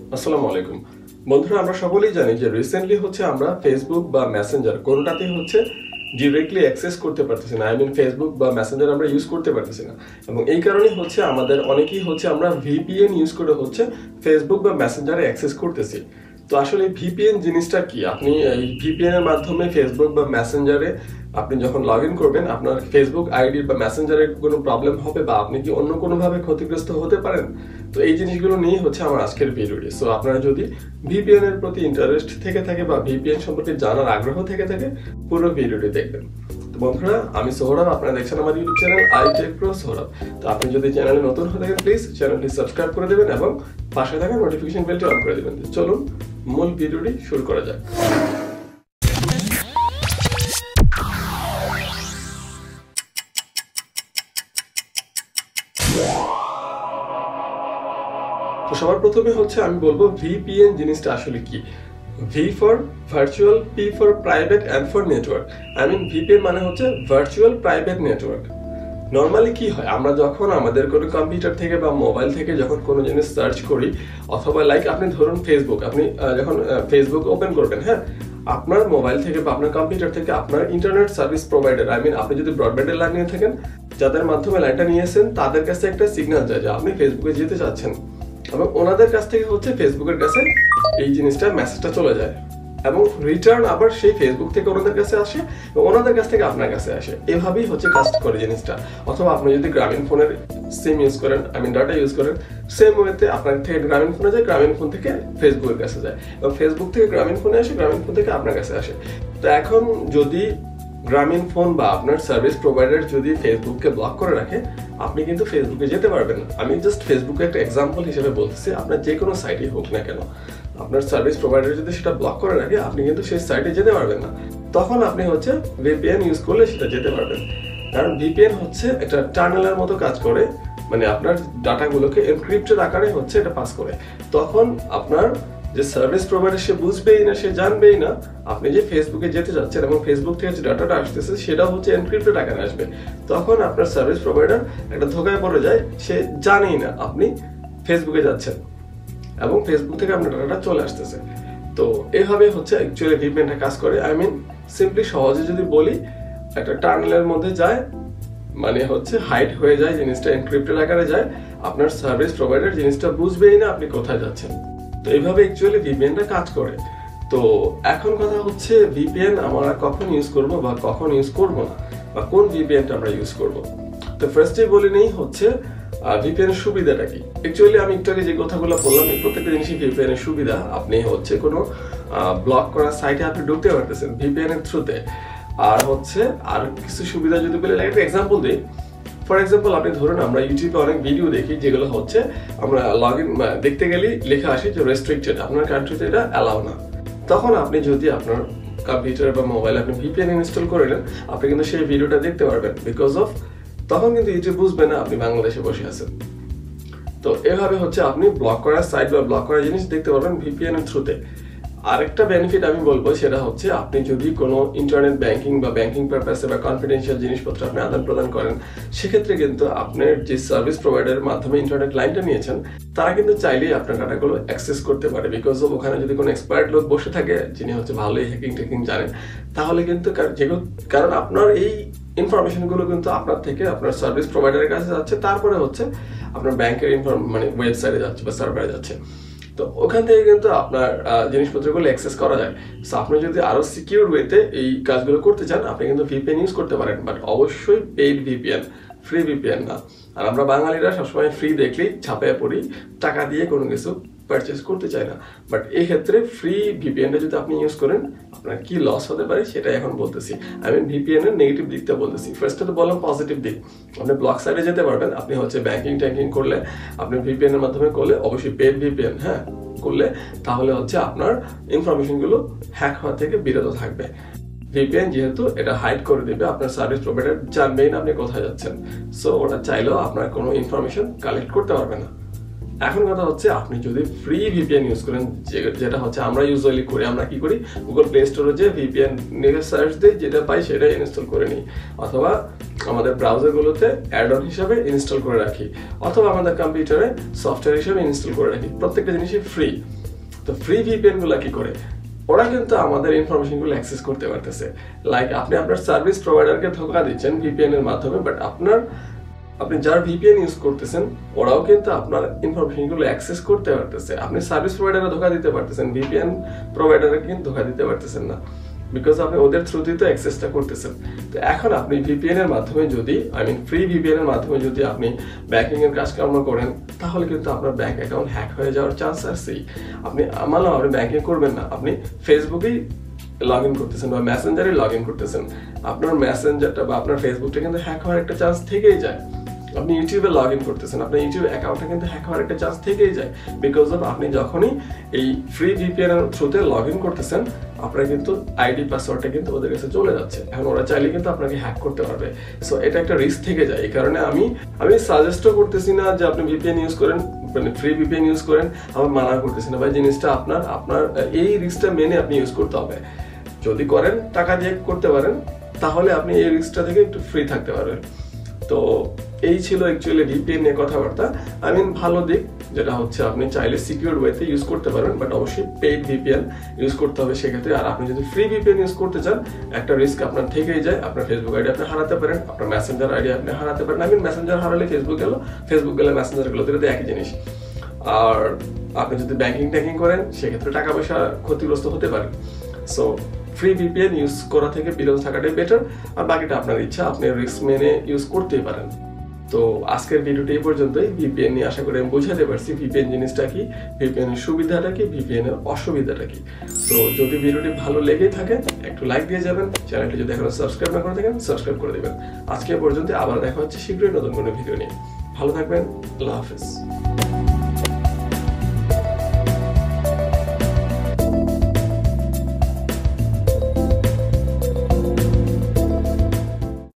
আসসালামু আলাইকুম বন্ধুরা, আমরা সকলেই জানি যে রিসেন্টলি আমরা ফেসবুক বা মেসেঞ্জার কোনোটাতেই ডিরেক্টলি অ্যাক্সেস করতে পারতেছি না। ফেসবুক বা মেসেঞ্জার আমরা ইউজ করতে পারতেছি না, এবং এই কারণেই আমাদের অনেকেই আমরা ভিপিএন ইউজ করে ফেসবুক বা মেসেঞ্জারে অ্যাক্সেস করতেছি। তো আসলে ভিপিএন জিনিসটা কি? আপনি এই ভিপিএন এর মাধ্যমে ফেসবুক বা মেসেঞ্জারে আপনি যখন লগ ইন করবেন, আপনার ফেসবুক আইডি বা মেসেঞ্জারে কোনো প্রবলেম হবে বা আপনি কি অন্য কোনোভাবে ক্ষতিগ্রস্ত হতে পারেন। তো এই জিনিসগুলো নিয়ে আমার আজকের ভিডিওটি। সো আপনারা যদি ভিপিএন এর প্রতি ইন্টারেস্ট থেকে থাকে বা ভিপিএন সম্পর্কে জানার আগ্রহ থেকে থাকে, পুরো ভিডিওটি দেখবেন। তো বন্ধুরা, আমি সোহরাব, আপনারা দেখছেন আমার YouTube channel I tech pro Sohrab. তো আপনি যদি চ্যানেলে নতুন হয়ে থাকেন, প্লিজ চ্যানেলটি সাবস্ক্রাইব করে দেবেন এবং পাশে থাকা নোটিফিকেশন বেলটি অন করে দেবেন। চলুন মূল ভিডিওটি শুরু করা যাক। তো সবার প্রথমে আমি বলবো ভিপিএন জিনিসটা আসলে কি। V for virtual, P for private, N for network. VPN মানে ভার্চুয়াল প্রাইভেট নেটওয়ার্ক। নর্মালি কি হয়, আমরা যখন আমাদের কোনো কম্পিউটার থেকে বা মোবাইল থেকে যখন কোনো জিনিস সার্চ করি, অথবা আপনি ধরুন ফেসবুক, আপনি যখন ফেসবুক ওপেন করবেন, হ্যাঁ, আপনার মোবাইল থেকে বা আপনার কম্পিউটার থেকে আপনার ইন্টারনেট সার্ভিস প্রোভাইডার, আপনি যদি ব্রডব্যান্ডের লাইন নিয়ে থাকেন, যাদের মাধ্যমে লাইনটা নিয়েছেন, তাদের কাছে একটা সিগন্যাল যায় যে আপনি ফেসবুকে যেতে চাচ্ছেন, এবং ওনাদের কাছ থেকে ফেসবুকের কাছে এই জিনিসটা মেসেজটা চলে যায়, এবং রিটার্ন আবার সেই ফেসবুক থেকে ওনাদের কাছে আসে এবং ওনাদের কাছ থেকে আপনার কাছে আসে। এভাবেই কাজ করে জিনিসটা। অথবা আপনি যদি গ্রামীণ ফোনের সিম ইউজ করেন, ডাটা ইউজ করেন, সেম ওয়েতে আপনার থেকে গ্রামীণ ফোনে যায়, গ্রামীণ ফোন থেকে ফেসবুকের কাছে যায়, এবং ফেসবুক থেকে গ্রামীণ ফোনে আসে, গ্রামীণ ফোন থেকে আপনার কাছে আসে। তো এখন যদি গ্রামীণ ফোন বা আপনার সার্ভিস প্রোভাইডার যদি ফেসবুককে ব্লক করে রাখে, আপনি কিন্তু ফেসবুকে যেতে পারবেন না। আমি জাস্ট ফেসবুকে একটা এক্সাম্পল হিসেবে বলতেছি, আপনার যে কোনো সাইটে হোক না কেন, আপনার সার্ভিস প্রোভাইডার যদি সেটা ব্লক করে রাখে, আপনি কিন্তু সেই সাইটে যেতে পারবেন না। তখন আপনি ভিপিএন ইউজ করলে সেটা যেতে পারবেন। কারণ ভিপিএন একটা টানেলের মতো কাজ করে, মানে আপনার ডাটাগুলোকে এনক্রিপ্টেড আকারে এটা পাস করে। তখন আপনার যে সার্ভিস প্রোভাইডার সে বুঝবেই না, সে জানবেই না আপনি যে ফেসবুকে যেতে যাচ্ছেন, এবং ফেসবুক থেকে যে ডাটাটা আসতেছে সেটা এনক্রিপ্টেড আকারে আসবে। তখন আপনার সার্ভিস প্রোভাইডার একটা ধোকায় পড়ে যায়, সে জানেই না আপনি ফেসবুকে যাচ্ছেন এবং ফেসবুক থেকে আপনার ডাটাটা চলে আসতেছে। তো এইভাবে অ্যাকচুয়ালি ভিপিএনটা কাজ করে। সিম্পলি সহজে যদি বলি, একটা টানেলের মধ্যে যায়, মানে হাইড হয়ে যায়, জিনিসটা এনক্রিপ্টেড আকারে যায়, আপনার সার্ভিস প্রোভাইডার জিনিসটা বুঝবেই না আপনি কোথায় যাচ্ছেন। তো এইভাবে অ্যাকচুয়ালি ভিপিএনটা কাজ করে। তো এখন কথা ভিপিএন আমরা কখন ইউজ করব বা কখন ইউজ করব না, বা কোন ভিপিএনটা আমরা ইউজ করব। তো ফার্স্টে বলে নেই ভিপিএন এর সুবিধাটা কি। অ্যাকচুয়ালি আমি একটু আগে যে কথাগুলো বললাম, এই প্রত্যেকটা জিনিসই ভিপিএন এর সুবিধা। আপনি কোনো ব্লক করা সাইটে আপনি ঢুকতে পারতেছেন ভিপিএন এর থ্রুতে। আর আর কিছু সুবিধা যদি বলে, একটা এক্সাম্পল দিই। ফর এক্সাম্পল, আপনি ধরুন আমরা ইউটিউবে অনেক ভিডিও দেখি, যেগুলো আমরা লগ ইন দেখতে গেলেই লেখা আসে যে রেস্ট্রিক্টেড, আপনার কান্ট্রিতে এটা অ্যালাউ না। তখন আপনি যদি আপনার কম্পিউটার বা মোবাইল আপনি ভিপিএন ইনস্টল করে নেন, আপনি কিন্তু সেই ভিডিওটা দেখতে পারবেন। বিকজ অফ তখন কিন্তু ইউটিউব বুঝবে না আপনি বাংলাদেশে বসে আছেন। তো এভাবে আপনি ব্লক করা সাইট বা ব্লক করা জিনিস দেখতে পারবেন ভিপিএন এর থ্রুতে। আরেকটা বেনিফিট আমি বলবো, সেটা আপনি যদি কোনো ইন্টারনেট ব্যাংকিং বা ব্যাংকিং পারপাসে বা কনফিডেন্সিয়াল জিনিসপত্র আপনি আদান প্রদান করেন, সেক্ষেত্রে কিন্তু আপনার যে সার্ভিস প্রোভাইডারের মাধ্যমে ইন্টারনেট লাইনটা নিয়েছেন, তারা কিন্তু চাইলেই আপনার ডাটাগুলো অ্যাক্সেস করতে পারে। বিকজ অফ ওখানে যদি কোনো এক্সপার্ট লোক বসে থাকে, যিনি ভালোই হ্যাকিং টেকিং জানেন, তাহলে কিন্তু কারণ আপনার এই ইনফরমেশনগুলো কিন্তু আপনার থেকে আপনার সার্ভিস প্রোভাইডারের কাছে যাচ্ছে, তারপরে আপনার ব্যাংকের মানে ওয়েবসাইটে যাচ্ছে বা সার্ভারে যাচ্ছে। তো ওখান থেকে কিন্তু আপনার জিনিসপত্রগুলো অ্যাক্সেস করা যায়। সো আপনি যদি আরো সিকিউর ওয়েতে এই কাজগুলো করতে চান, আপনি কিন্তু ভিপিএন ইউজ করতে পারেন, বাট অবশ্যই পেইড ভিপিএন, ফ্রি ভিপিএন না। আর আমরা বাঙালিরা সবসময় ফ্রি দেখলেই ঝাঁপিয়ে পড়ি, টাকা দিয়ে কোনো কিছু পারচেস করতে চাই না। বাট এই ক্ষেত্রে ফ্রি ভিপিএনটা যদি আপনি ইউজ করেন, আপনার কি লস হতে পারে সেটা এখন বলতেছি। ভিপিএন এর নেগেটিভ দিকটা বলতেছি। ফার্স্টে তো বললাম পজিটিভ দিক, আপনি ব্লক সাইডে যেতে পারবেন। আপনি ব্যাংকিং ট্যাঙ্কিং করলে, আপনি ভিপিএন এর মাধ্যমে করলে, অবশ্যই পেড ভিপিএন করলে, তাহলে আপনার ইনফরমেশনগুলো হ্যাক হওয়া থেকে বিরত থাকবে। ভিপিএন যেহেতু এটা হাইড করে দিবে, আপনার সার্ভিস প্রোভাইডার জানবেই না আপনি কোথায় যাচ্ছেন। সো ওটা চাইলেও আপনার কোনো ইনফরমেশন কালেক্ট করতে পারবে না। এখন কথা আপনি যদি ফ্রি ভিপিএন ইউজ করেন, যেটা আমরা ইউজুয়ালি করি, আমরা কি করি, গুগল প্লে স্টোরে যে ভিপিএন নিয়ে সার্চ দিই, যেটা পাই সেটা ইনস্টল করে নিই, অথবা আমাদের ব্রাউজারগুলোতে অ্যাড অন হিসাবে ইনস্টল করে রাখি, অথবা আমাদের কম্পিউটারে সফটওয়্যার হিসাবে ইনস্টল করে রাখি। প্রত্যেকটা জিনিসই ফ্রি। তো ফ্রি ভিপিএন গুলা কি করে, ওরা কিন্তু আমাদের ইনফরমেশন গুলো অ্যাক্সেস করতে পারতেছে। লাইক আপনি আপনার সার্ভিস প্রোভাইডারকে ধোকা দিচ্ছেন ভিপিএন এর মাধ্যমে, বাট আপনি যার ভিপিএন ইউজ করতেছেন ওরাও কিন্তু আপনার ইনফরমেশন গুলো অ্যাক্সেস করতে পারতেছে। আপনি সার্ভিস প্রোভাইডারে ধোকা দিতে পারতেছেন, ভিপিএন প্রোভাইডারে কিন্তু ধোকা দিতে পারতেছেন না, বিকজ আপনি ওদের থ্রুতেই তো অ্যাক্সেসটা করতেছেন। তো এখন আপনি ভিপিএন এর মাধ্যমে যদি ফ্রি ভিপিএন এর মাধ্যমে যদি আপনি ব্যাংকিং এর কাজকর্ম করেন, তাহলে কিন্তু আপনার ব্যাংক অ্যাকাউন্ট হ্যাক হয়ে যাওয়ার চান্স আছে। আপনি আপনি ব্যাংকিং করবেন না, আপনি ফেসবুকেই লগ ইন করতেছেন বা মেসেঞ্জারে লগ ইন করতেছেন, আপনার মেসেঞ্জারটা বা আপনার ফেসবুকটা কিন্তু হ্যাক হওয়ার একটা চান্স থেকেই যায়। আপনি ইউটিউবে লগ ইন করতেছেন, আপনার ইউটিউব অ্যাকাউন্টটা কিন্তু হ্যাক হওয়ার একটা চান্স থেকেই যায়, বিকজ অফ আপনি যখনই এই ফ্রি ভিপিএন এর থ্রুতে লগ ইন করতেছেন, আপনার কিন্তু আইডি পাসওয়ার্ডটা কিন্তু ওদের কাছে চলে যাচ্ছে। এখন ওরা চাইলে কিন্তু আপনাকে হ্যাক করতে পারবে। সো এটা একটা রিস্ক থেকে যায়। এই কারণে আমি সাজেস্টও করতেছি না যে আপনি ভিপিএন ইউজ করেন, ফ্রি ভিপিএন ইউজ করেন, আমার মানা করতেছি না ভাই, জিনিসটা আপনার এই রিস্কটা মেনে আপনি ইউজ করতে হবে। যদি করেন, টাকা দিয়ে করতে পারেন, তাহলে আপনি এই রিস্কটা থেকে একটু ফ্রি থাকতে পারবেন। তো এই ছিল অ্যাকচুয়ালি ভিপিএন নিয়ে কথাবার্তা। ভালো দিক যেটা হচ্ছে আপনি চাইলে সিকিউর ওয়েতে ইউজ করতে পারবেন, বাট অবশ্যই পেইড ভিপিএন ইউজ করতে হবে সেক্ষেত্রে। আর আপনি যদি ফ্রি ভিপিএন ইউজ করতে চান, একটা রিস্ক আপনার থেকেই যায়। আপনার ফেসবুক আইডি আপনি হারাতে পারেন, আপনার মেসেঞ্জার আইডি আপনি হারাতে পারেন। মেসেঞ্জার হারালে ফেসবুক গেল, ফেসবুক গেলে মেসেঞ্জার গেল, দুটো একই জিনিস। আর আপনি যদি ব্যাংকিং করেন, সেক্ষেত্রে টাকা পয়সা ক্ষতিগ্রস্ত হতে পারে। সো ফ্রি ভিপিএন ইউজ করা থেকে বিরত থাকাটাই বেটার। আর বাকিটা আপনার ইচ্ছা, আপনি রিস্ক মেনে ইউজ করতেই পারেন। তো আজকের ভিডিওটা এই পর্যন্তই। ভিপিএন নিয়ে আশা করি আমি বোঝাতে পারছি ভিপিএন জিনিসটা কি, ভিপিএন এর সুবিধাটা কি, ভিপিএন এর অসুবিধাটা কি। তো যদি ভিডিওটি ভালো লেগে থাকে একটু লাইক দিয়ে যাবেন, চ্যানেলটি যদি এখনো সাবস্ক্রাইব না করে থাকেন সাবস্ক্রাইব করে দিবেন। আজকে পর্যন্ত, আবার দেখা হচ্ছে শীঘ্রই নতুন কোনো ভিডিও নিয়ে। ভালো থাকবেন, আল্লাহ হাফেজ।